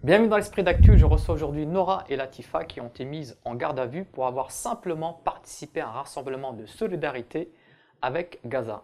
Bienvenue dans l'Esprit d'Actu, je reçois aujourd'hui Nora et Latifa qui ont été mises en garde à vue pour avoir simplement participé à un rassemblement de solidarité avec Gaza.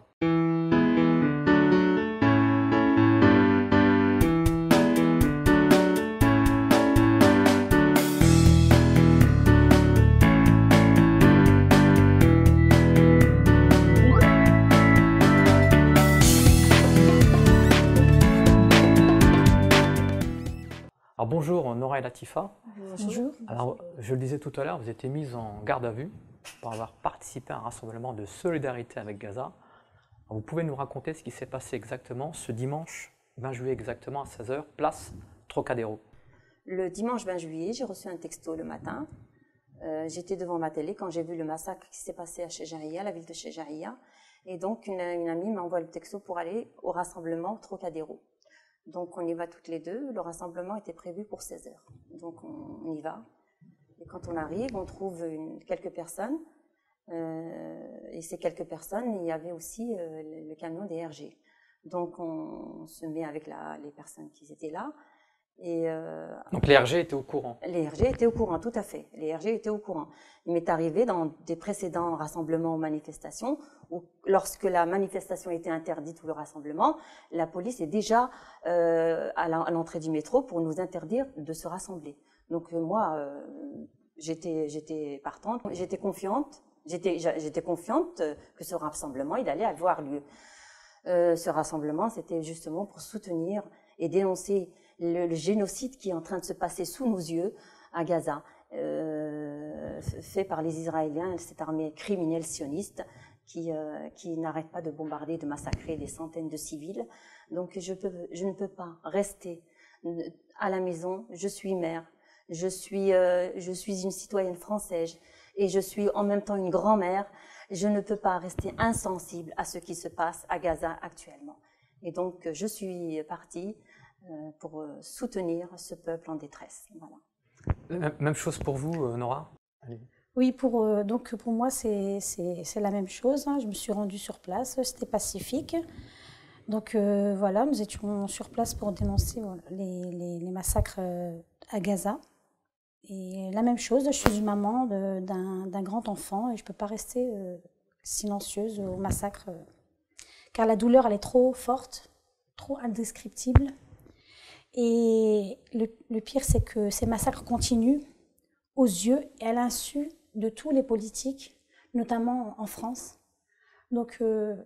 Alors bonjour Nora et Latifa. Bonjour. Alors je le disais tout à l'heure, vous étiez mises en garde à vue pour avoir participé à un rassemblement de solidarité avec Gaza. Alors, vous pouvez nous raconter ce qui s'est passé exactement ce dimanche 20 juillet exactement à 16 h, place Trocadéro. Le dimanche 20 juillet, j'ai reçu un texto le matin. J'étais devant ma télé quand j'ai vu le massacre qui s'est passé à Chejaiya, la ville de Chejaiya. Et donc une amie m'envoie le texto pour aller au rassemblement Trocadéro. Donc on y va toutes les deux, le rassemblement était prévu pour 16 h. Donc on y va. Et quand on arrive, on trouve quelques personnes. Et ces quelques personnes, il y avait aussi le camion des RG. Donc on se met avec les personnes qui étaient là. Et donc les RG étaient au courant. Les RG étaient au courant, tout à fait. Les RG étaient au courant. Il m'est arrivé dans des précédents rassemblements ou manifestations où, lorsque la manifestation était interdite ou le rassemblement, la police est déjà à l'entrée du métro pour nous interdire de se rassembler. Donc moi, j'étais partante, j'étais confiante que ce rassemblement, il allait avoir lieu. Ce rassemblement, c'était justement pour soutenir et dénoncer le génocide qui est en train de se passer sous nos yeux à Gaza, fait par les Israéliens, cette armée criminelle sioniste qui n'arrête pas de bombarder, de massacrer des centaines de civils. Donc je ne peux pas rester à la maison. Je suis mère, je suis une citoyenne française et je suis en même temps une grand-mère. Je ne peux pas rester insensible à ce qui se passe à Gaza actuellement. Et donc je suis partie pour soutenir ce peuple en détresse. Voilà. Même chose pour vous, Nora? Oui, donc pour moi, c'est la même chose. Je me suis rendue sur place, c'était pacifique. Donc voilà, nous étions sur place pour dénoncer les massacres à Gaza. Et la même chose, je suis une maman d'un grand enfant et je ne peux pas rester silencieuse au massacre, car la douleur, elle est trop forte, trop indescriptible. Et le pire, c'est que ces massacres continuent aux yeux et à l'insu de tous les politiques, notamment en France. Donc,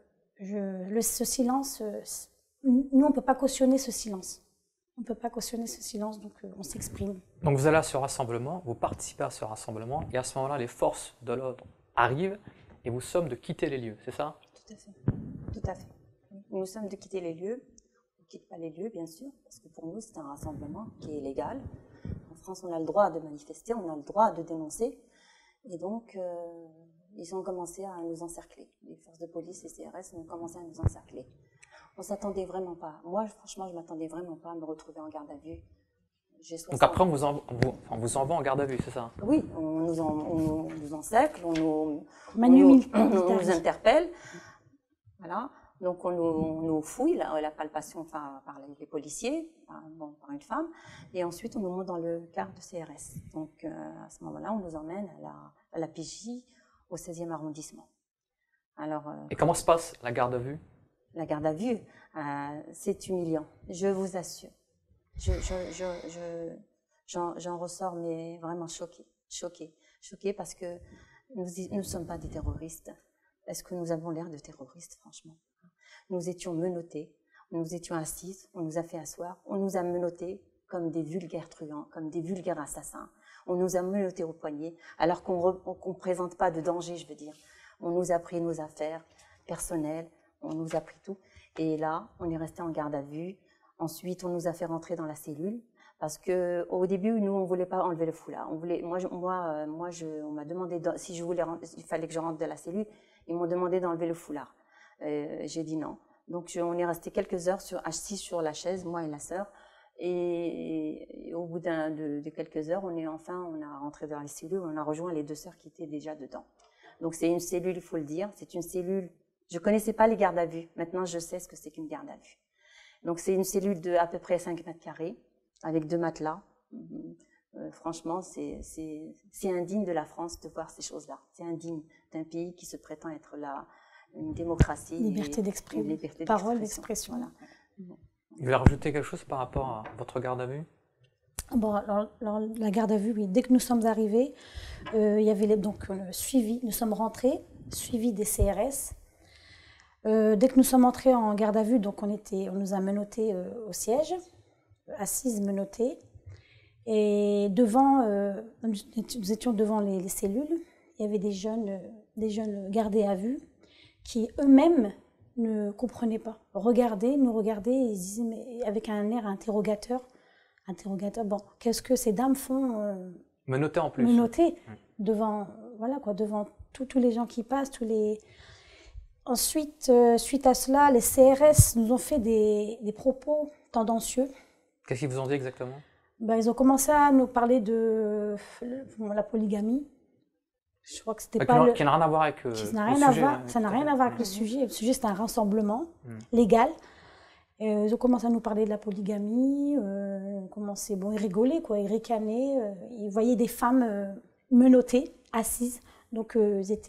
ce silence, nous, on ne peut pas cautionner ce silence. On ne peut pas cautionner ce silence, donc on s'exprime. Donc vous allez à ce rassemblement, vous participez à ce rassemblement, et à ce moment-là, les forces de l'ordre arrivent et vous sommes de quitter les lieux, c'est ça? Tout à fait. Tout à fait. Nous sommes de quitter les lieux. On ne quitte pas les lieux, bien sûr, parce que pour nous, c'est un rassemblement qui est légal. En France, on a le droit de manifester, on a le droit de dénoncer. Et donc, ils ont commencé à nous encercler. Les forces de police et CRS ont commencé à nous encercler. On ne s'attendait vraiment pas. Moi, franchement, je ne m'attendais vraiment pas à me retrouver en garde à vue. Donc après, on vous envoie en garde à vue, c'est ça? Oui, on nous encercle, on nous interpelle. Voilà. Donc on nous fouille, la palpation par les policiers, par une femme, et ensuite on nous monte dans le car de CRS. Donc à ce moment-là, on nous emmène à la PJ au 16e arrondissement. Alors, et comment se passe la garde à vue? La garde à vue, c'est humiliant, je vous assure. J'en ressors mais vraiment choquée parce que nous ne sommes pas des terroristes. Est-ce que nous avons l'air de terroristes, franchement? Nous étions menottés, nous étions assises, on nous a fait asseoir, on nous a menottés comme des vulgaires truands, comme des vulgaires assassins. On nous a menottés au poignet, alors qu'on ne présente pas de danger, je veux dire. On nous a pris nos affaires personnelles, on nous a pris tout. Et là, on est resté en garde à vue. Ensuite, on nous a fait rentrer dans la cellule. Parce que au début, nous, on voulait pas enlever le foulard. On m'a demandé si je voulais, il fallait que je rentre dans la cellule. Ils m'ont demandé d'enlever le foulard. J'ai dit non. Donc on est resté quelques heures assis sur la chaise, moi et la sœur. Et au bout de quelques heures, on a rentré dans les cellules, on a rejoint les deux sœurs qui étaient déjà dedans. Donc c'est une cellule, il faut le dire, c'est une cellule. Je connaissais pas les gardes à vue. Maintenant, je sais ce que c'est qu'une garde à vue. Donc c'est une cellule de à peu près 5 mètres carrés. avec 2 matelas. Franchement, c'est indigne de la France de voir ces choses-là. C'est indigne d'un pays qui se prétend être une démocratie. Liberté d'expression. Parole d'expression. Voilà. Vous voulez rajouter quelque chose par rapport à votre garde à vue? Bon, alors, la garde à vue, oui. Dès que nous sommes arrivés, il y avait donc le suivi. Nous sommes rentrés, suivi des CRS. Dès que nous sommes entrés en garde à vue, donc on nous a menottés au siège, assises menottées. Et devant, nous étions devant les cellules. Il y avait des jeunes gardés à vue qui eux-mêmes ne comprenaient pas. Nous regardaient, et ils disaient, mais avec un air interrogateur, bon, qu'est-ce que ces dames font Menotté en plus. Menotté devant, voilà quoi, devant tous les gens qui passent, Ensuite, suite à cela, les CRS nous ont fait des propos tendancieux. Qu'est-ce qu'ils vous ont dit exactement? Ils ont commencé à nous parler de la polygamie. Je crois que c'était pas qui n'a rien à voir avec le sujet. Ça n'a rien à voir avec le sujet. Le sujet, c'était un rassemblement légal. Ils ont commencé à nous parler de la polygamie. Ils rigolaient, quoi. Ils ricanaient. Ils voyaient des femmes menottées, assises. Donc,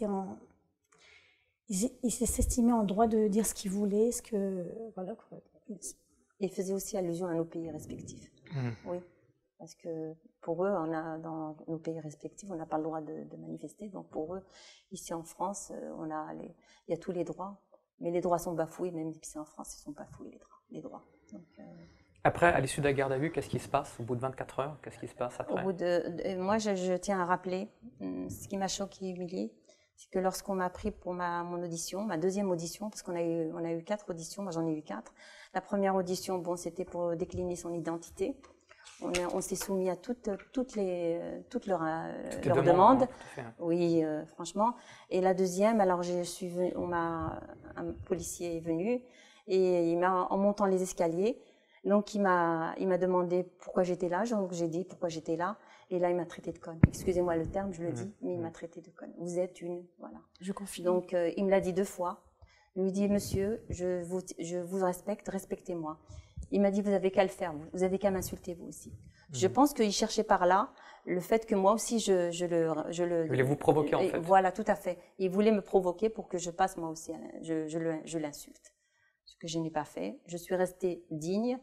ils s'estimaient en droit de dire ce qu'ils voulaient. Voilà, quoi. Ils faisaient aussi allusion à nos pays respectifs. Oui. Parce que pour eux, dans nos pays respectifs, on n'a pas le droit de manifester. Donc pour eux, ici en France, il y a tous les droits. Mais les droits sont bafoués, même ici en France, ils sont bafoués, les droits. Donc, Après, à l'issue de la garde à vue, qu'est-ce qui se passe au bout de 24 heures? Qu'est-ce qui se passe après? Moi, je tiens à rappeler, ce qui m'a choqué et humilié, c'est que lorsqu'on m'a pris pour mon audition, ma deuxième audition, parce qu'on a eu 4 auditions, moi j'en ai eu 4. La première audition, c'était pour décliner son identité. On s'est soumis à toutes leurs demandes. Oui, franchement. Et la deuxième, alors un policier est venu et en montant les escaliers, donc il m'a demandé pourquoi j'étais là. Donc j'ai dit pourquoi j'étais là. Et là, il m'a traité de conne. Excusez-moi le terme, je le dis, mais il m'a traité de conne. Vous êtes voilà. Je confie. Donc il me l'a dit 2 fois. Il me dit, monsieur, je vous respecte, respectez-moi. Il m'a dit, vous avez qu'à le faire, vous avez qu'à m'insulter vous aussi. Je pense qu'il cherchait par là le fait que moi aussi je le. Il voulait vous provoquer en fait. Voilà, tout à fait. Il voulait me provoquer pour que je passe moi aussi, je l'insulte. Ce que je n'ai pas fait. Je suis restée digne.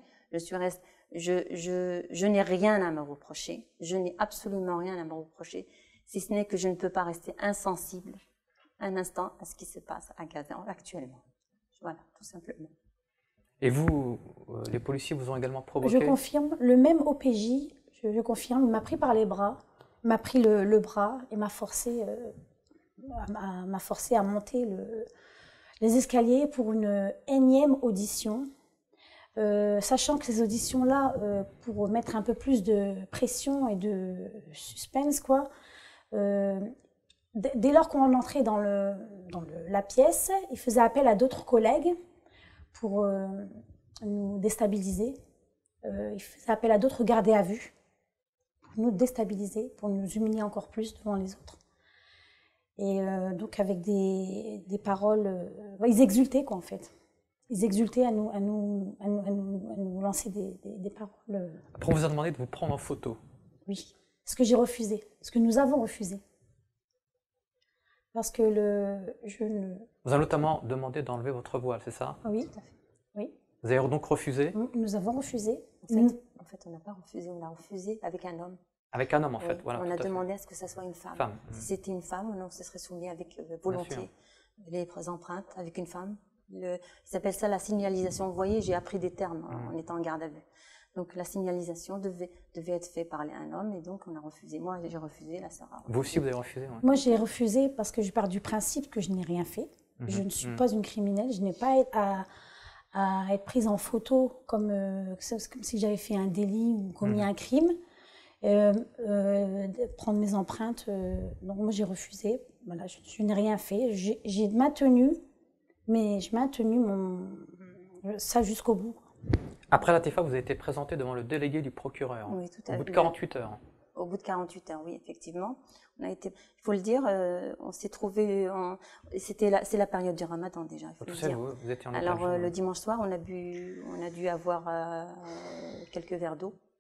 Je n'ai rien à me reprocher. Je n'ai absolument rien à me reprocher, si ce n'est que je ne peux pas rester insensible un instant à ce qui se passe à Gaza actuellement. Voilà, tout simplement. Et vous, les policiers vous ont également provoqué? Je confirme, le même OPJ, je confirme, il m'a pris par les bras, m'a pris le bras et m'a forcé à monter les escaliers pour une énième audition. Sachant que ces auditions-là, pour mettre un peu plus de pression et de suspense, quoi, dès lors qu'on entrait dans la pièce, il faisait appel à d'autres collègues pour nous déstabiliser. Il faisait appel à d'autres gardés à vue pour nous déstabiliser, pour nous humilier encore plus devant les autres. Et donc avec des paroles, ils exultaient quoi en fait. Ils exultaient à nous lancer des paroles. Après, on vous a demandé de vous prendre en photo. Oui, ce que j'ai refusé, ce que nous avons refusé. Parce que Vous avez notamment demandé d'enlever votre voile, c'est ça? Oui, tout à fait. Oui. Vous avez donc refusé? Nous avons refusé. En fait, on n'a pas refusé, on a refusé avec un homme. Avec un homme, en fait, voilà. On a demandé à ce que ça soit une femme. Si c'était une femme, on se serait soumis avec volonté. Les empreintes avec une femme. Ils appellent ça la signalisation. Vous voyez, j'ai appris des termes en étant en garde à vue. Donc la signalisation devait être faite par un homme et donc on a refusé. Moi, j'ai refusé, la Sarah. Vous aussi, vous avez refusé? Moi, j'ai refusé parce que je pars du principe que je n'ai rien fait. Je ne suis pas une criminelle. Je n'ai pas à être prise en photo comme si j'avais fait un délit ou commis un crime. Prendre mes empreintes. Donc moi, j'ai refusé. Voilà, je n'ai rien fait. J'ai maintenu, mais j'ai maintenu ça jusqu'au bout. Après la TEFA, vous avez été présenté devant le délégué du procureur. Oui, tout à fait. Au bout de 48 heures. Au bout de 48 heures, oui, effectivement. Il faut le dire, on s'est trouvé, c'est la période du Ramadan déjà. Il faut le dire. Vous étiez en Alors le dimanche soir, on a dû avoir quelques verres d'eau.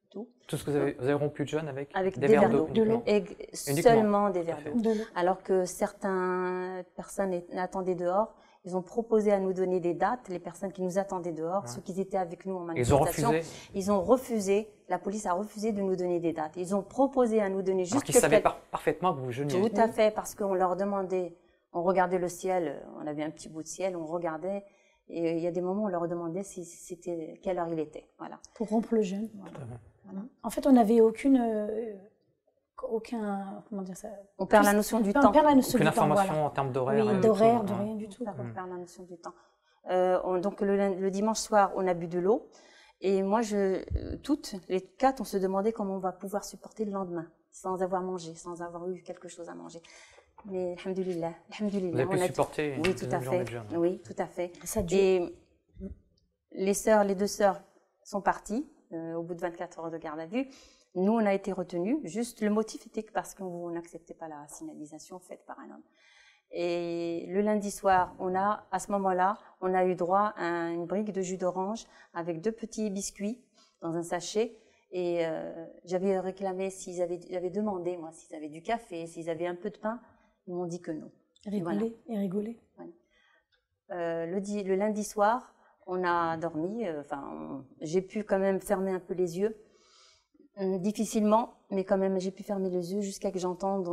tout. Tout ce que vous avez rompu de jeûne avec Des verres verres de l'eau. Seulement des verres d'eau. De l'eau. Alors que certaines personnes attendaient dehors, ils ont proposé à nous donner des dates, les personnes qui nous attendaient dehors, ceux qui étaient avec nous en manifestation. Ils ont refusé. La police a refusé de nous donner des dates. Ils ont proposé à nous donner juste... Alors qu'ils savaient parfaitement que vous jeûniez. Tout à fait, parce qu'on leur demandait, on regardait le ciel, on avait un petit bout de ciel, on regardait, et il y a des moments où on leur demandait quelle heure il était. Voilà. Pour rompre le jeûne. Voilà. En fait, on n'avait aucun, comment dire ça? On perd la notion du temps. On perd la notion Aucune du temps, information voilà. en termes d'horaire. Oui, d'horaire, de rien du tout. On perd la notion du temps. Donc le dimanche soir, on a bu de l'eau. Et moi, toutes les quatre, on se demandait comment on va pouvoir supporter le lendemain, sans avoir mangé, sans avoir eu quelque chose à manger. Mais alhamdoulilah, vous avez pu supporter oui, tout à fait. Oui, tout à fait. Et les deux sœurs sont parties au bout de 24 heures de garde à vue. Nous, on a été retenus. Juste, le motif était que parce qu'on n'acceptait pas la signalisation faite par un homme. Et le lundi soir, à ce moment-là, on a eu droit à une brique de jus d'orange avec 2 petits biscuits dans un sachet. Et j'avais réclamé j'avais demandé, moi, s'ils avaient du café, s'ils avaient un peu de pain. Ils m'ont dit que non. Rigoler. Voilà. Le lundi soir, on a dormi. J'ai pu quand même fermer un peu les yeux. Difficilement, mais quand même, j'ai pu fermer les yeux jusqu'à que j'entende...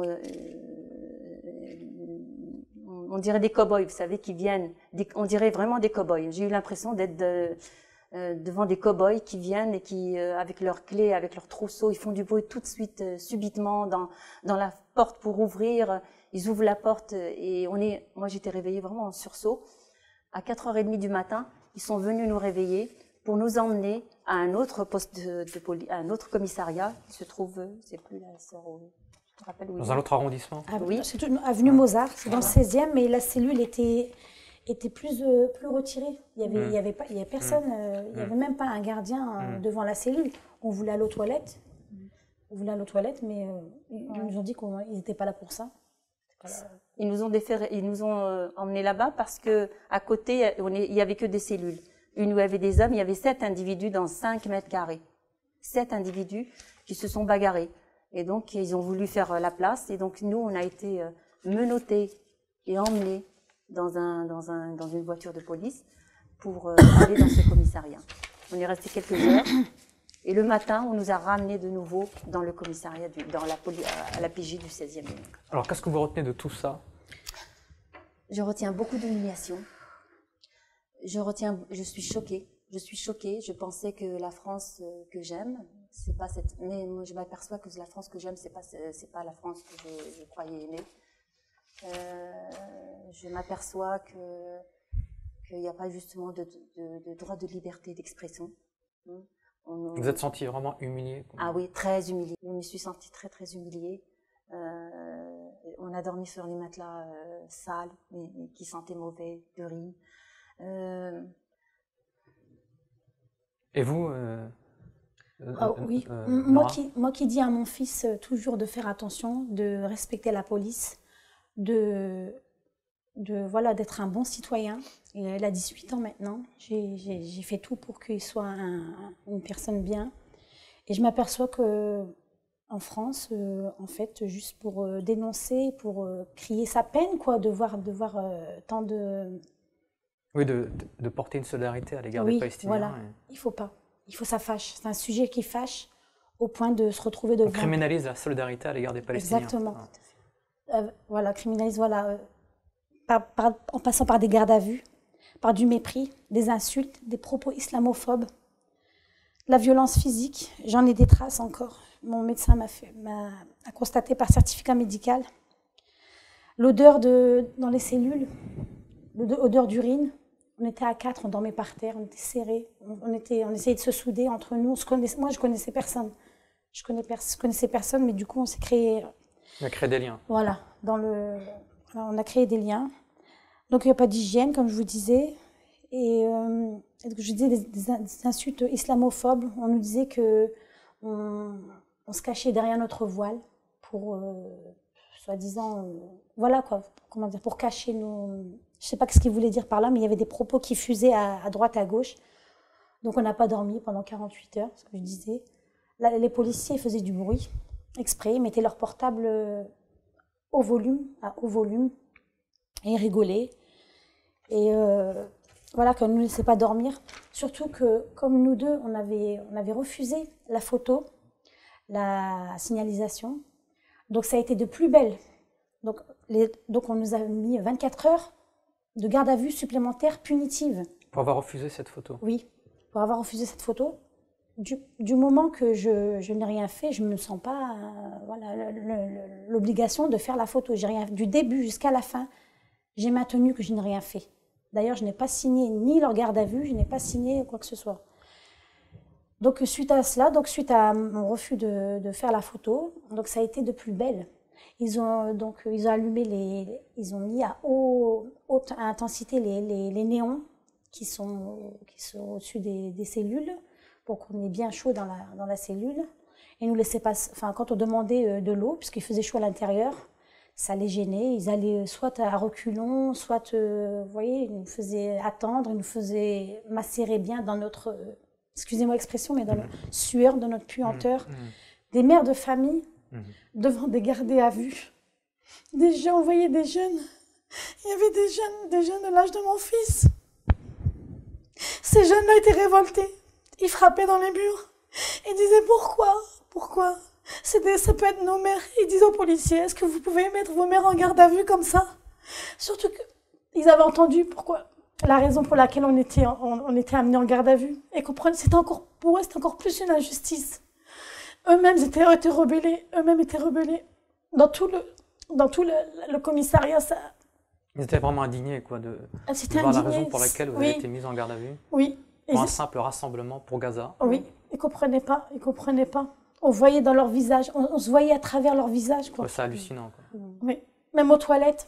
on dirait des cow-boys, vous savez, qui viennent. On dirait vraiment des cow-boys. J'ai eu l'impression d'être devant des cow-boys qui viennent et qui, avec leurs clés, avec leurs trousseaux, ils font du bruit tout de suite, subitement, dans la porte pour ouvrir. Ils ouvrent la porte et moi j'étais réveillée vraiment en sursaut. À 4h30 du matin, ils sont venus nous réveiller pour nous emmener à un autre poste de police, à un autre commissariat qui se trouve, c'est plus la sœur, je te rappelle où dans un autre arrondissement. Oui. C'est avenue Mozart, c'est dans le 16e, mais la cellule était plus retirée. Il y avait personne, il n'y avait même pas un gardien devant la cellule. On voulait aller aux toilettes. Mais ils nous ont dit qu'ils n'étaient pas là pour ça. Ils nous ont emmenés là-bas parce que à côté, il y avait que des cellules. Une où il y avait des hommes, il y avait 7 individus dans 5 mètres carrés. 7 individus qui se sont bagarrés. Et donc, ils ont voulu faire la place. Et donc, nous, on a été menottés et emmenés dans une voiture de police pour aller dans ce commissariat. On est resté quelques heures. Et le matin, on nous a ramenés de nouveau dans le commissariat, à la PJ du 16e. Alors, qu'est-ce que vous retenez de tout ça? Je retiens beaucoup d'humiliation. Je suis choquée. Je pensais que la France que j'aime, c'est pas cette. Mais moi, je m'aperçois que la France que j'aime, c'est pas la France que je croyais aimer. Je m'aperçois qu'il n'y a pas justement de droit de liberté d'expression. Vous êtes senti vraiment humiliée? Ah oui, très humiliée. Je me suis sentie très très humiliée. On a dormi sur les matelas sales, mais qui sentaient mauvais, d'urine. Et vous oui. Moi qui dis à mon fils toujours de faire attention, de respecter la police, d'être un bon citoyen. Il a 18 ans maintenant. J'ai fait tout pour qu'il soit une personne bien. Et je m'aperçois que en France, en fait, juste pour dénoncer, pour crier sa peine, quoi, de voir tant de... Oui, de porter une solidarité à l'égard des Palestiniens. Voilà. Il faut pas. Ça fâche. C'est un sujet qui fâche au point de se retrouver devant... On criminalise la solidarité à l'égard des Palestiniens. Exactement. Criminalise, en passant par des gardes à vue, par du mépris, des insultes, des propos islamophobes, la violence physique. J'en ai des traces encore. Mon médecin a constaté par certificat médical. L'odeur dans les cellules, l'odeur d'urine. On était à 4, on dormait par terre, on était serrés, on essayait de se souder entre nous. Moi, je connaissais personne. Je connaissais personne, mais du coup, on s'est créé... On a créé des liens. Voilà, on a créé des liens. Donc, il n'y a pas d'hygiène, comme je vous disais. Et je disais des insultes islamophobes. On nous disait qu'on se cachait derrière notre voile pour, soi-disant, pour cacher nos... Je ne sais pas ce qu'ils voulaient dire par là, mais il y avait des propos qui fusaient à droite, à gauche. Donc, on n'a pas dormi pendant 48 heures, ce que je disais. les policiers faisaient du bruit exprès, ils mettaient leur portable à haut volume, et ils rigolaient. Et voilà, qu'on ne nous laissait pas dormir. Surtout que, comme nous deux, on avait refusé la photo, la signalisation. Donc ça a été de plus belle. Donc on nous a mis 24 heures de garde à vue supplémentaire punitive. Pour avoir refusé cette photo? Oui, pour avoir refusé cette photo. Du moment que je n'ai rien fait, je ne me sens pas l'obligation de faire la photo. J'ai rien, du début jusqu'à la fin, j'ai maintenu que je n'ai rien fait. D'ailleurs, je n'ai pas signé ni leur garde à vue, je n'ai pas signé quoi que ce soit. Donc suite à cela, suite à mon refus de faire la photo, donc ça a été de plus belle. Ils ont allumé ils ont mis à haute intensité les néons qui sont au-dessus des cellules pour qu'on ait bien chaud dans la cellule. Et nous laissaient pas, quand on demandait de l'eau, puisqu'il faisait chaud à l'intérieur, ça les gênait. Ils allaient soit à reculons, soit, vous voyez, ils nous faisaient attendre, ils nous faisaient macérer bien dans notre, excusez-moi l'expression, mais dans notre sueur, dans notre puanteur. Des mères de famille devant des gardés à vue. Des gens, vous voyez, des jeunes. Il y avait des jeunes de l'âge de mon fils. Ces jeunes-là étaient révoltés. Ils frappaient dans les murs. Ils disaient pourquoi ça peut être nos mères. Ils disaient aux policiers, est-ce que vous pouvez mettre vos mères en garde à vue comme ça? Surtout qu'ils avaient entendu la raison pour laquelle on était amenés en garde à vue. Et comprennent, pour eux, c'était encore plus une injustice. Eux-mêmes étaient rebellés. Dans tout le commissariat, ça... Ils étaient vraiment indignés, quoi, de voir la raison pour laquelle vous avez été mis en garde à vue. Oui. Pour un simple rassemblement pour Gaza. Oui, ils comprenaient pas. On voyait dans leur visage, on se voyait à travers leur visage, quoi. C'est hallucinant, quoi. Oui. Même aux toilettes,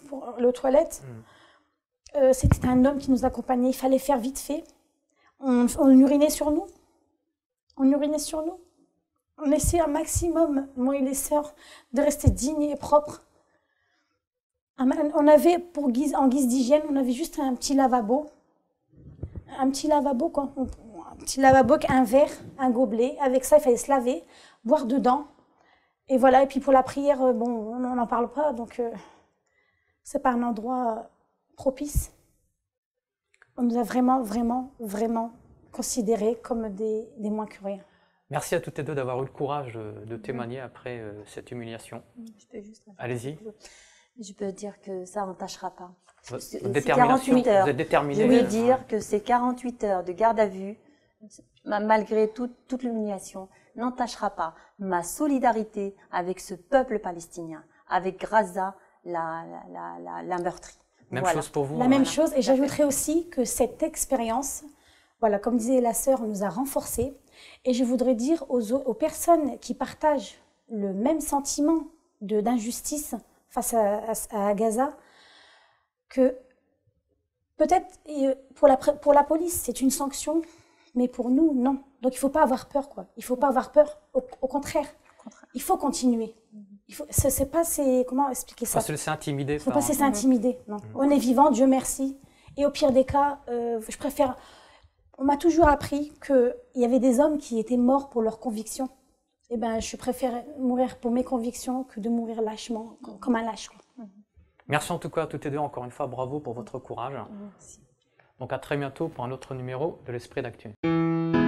c'était un homme qui nous accompagnait. Il fallait faire vite fait. On urinait sur nous. On essayait un maximum, moi et les sœurs, de rester dignes et propres. On avait, en guise d'hygiène, on avait juste un petit lavabo. Un petit lavabo, quoi. Un petit lavabo, un verre, un gobelet. Avec ça, il fallait se laver, boire dedans. Et voilà. Et puis pour la prière, on n'en parle pas. Donc, c'est pas un endroit propice. On nous a vraiment, vraiment, vraiment considérés comme des moins que rien. Merci à toutes les deux d'avoir eu le courage de témoigner après cette humiliation. Allez-y. Je peux dire que ça n'entachera pas. Détermination. Vous êtes déterminé. Je veux dire que ces 48 heures de garde à vue, malgré toute l'humiliation, n'entachera pas ma solidarité avec ce peuple palestinien, avec Gaza, la meurtrie. Même chose pour vous. La même chose, et j'ajouterais aussi que cette expérience, voilà, comme disait la sœur, nous a renforcés. Et je voudrais dire aux personnes qui partagent le même sentiment d'injustice face à Gaza, que peut-être pour la police, c'est une sanction, mais pour nous, non. Donc il ne faut pas avoir peur, quoi. Il ne faut pas avoir peur, au contraire. Il faut continuer. Comment expliquer ça? Il ne faut pas se laisser intimider. Il ne faut pas se laisser intimider, non. On est vivant, Dieu merci. Et au pire des cas, je préfère... On m'a toujours appris qu'il y avait des hommes qui étaient morts pour leurs convictions. Eh bien, je préfère mourir pour mes convictions que de mourir lâchement, comme un lâche, quoi. Merci en tout cas à toutes les deux, encore une fois, bravo pour votre courage. Merci. Donc à très bientôt pour un autre numéro de l'Esprit d'Actu.